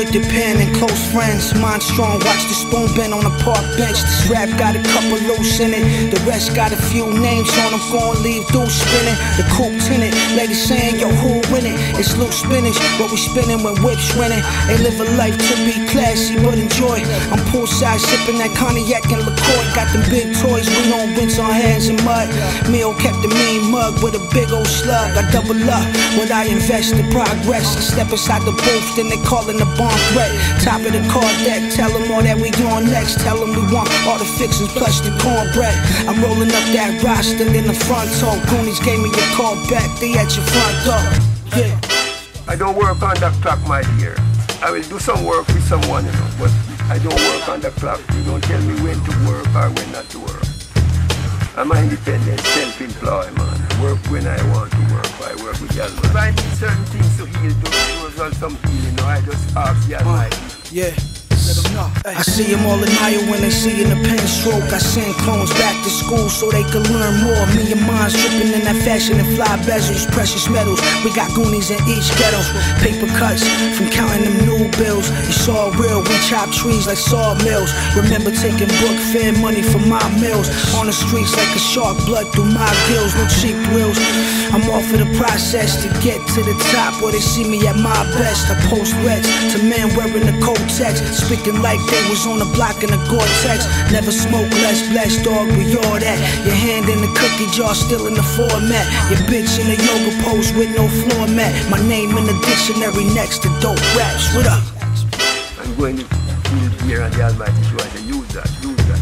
dependent, close friends. Mind strong, watch the spoon bend on a park bench. This rap got a couple loose in it. The rest got a few names on them, gon' leave through spinning. The coupe tinted, ladies saying, yo, who win it? It's loose spinach, what we spinning when whips winning. They live a life to be classy, but enjoy. I'm poolside sipping that cognac and liqueur. Got them big toys, we don't rinse our hands in mud. Meal kept the mean mug with a big old slug. I double up when I invest in progress. I step inside the booth, then they callin' the bomb threat. Top of the card deck, tell them all that we on next. Tell them we want all the fixings plus the cornbread. I'm rolling up that roster in the front toe. Goonies gave me a call back, they at your front door. Yeah. I don't work on the clock, my dear. I will do some work with someone, you know, but I don't work on the clock. You don't tell me when to work or when not to work. I'm an independent, self-employed man. Work when I want to work. I work with y'all. If I need certain things to heal, to result some healing, you know, I just ask the Almighty. Yeah. I see them all admire when they see in the pen stroke. I send clones back to school so they can learn more. Me and mine stripping in that fashion and fly bezels, precious metals. We got goonies in each ghetto. Paper cuts from counting them new bills. It's all real, we chop trees like sawmills. Remember taking book fair money for my meals. On the streets like a shark, blood through my gills. No cheap thrills. I'm off of the process to get to the top where they see me at my best. I post reds to men wearing the coat text, speaking like they was on the block in a Gore-Tex. Never smoke less, blessed dog, we all that. Your hand in the cookie jar, still in the format. Your bitch in a yoga pose with no floor mat. My name in the dictionary next to dope raps. What up? I'm going to feel here on the Almighty show and use that.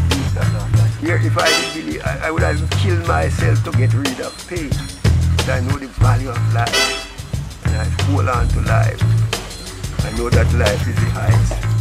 Here, if I did believe, I would have killed myself to get rid of pain. But I know the value of life, and I hold on to life. I know that life is the highest.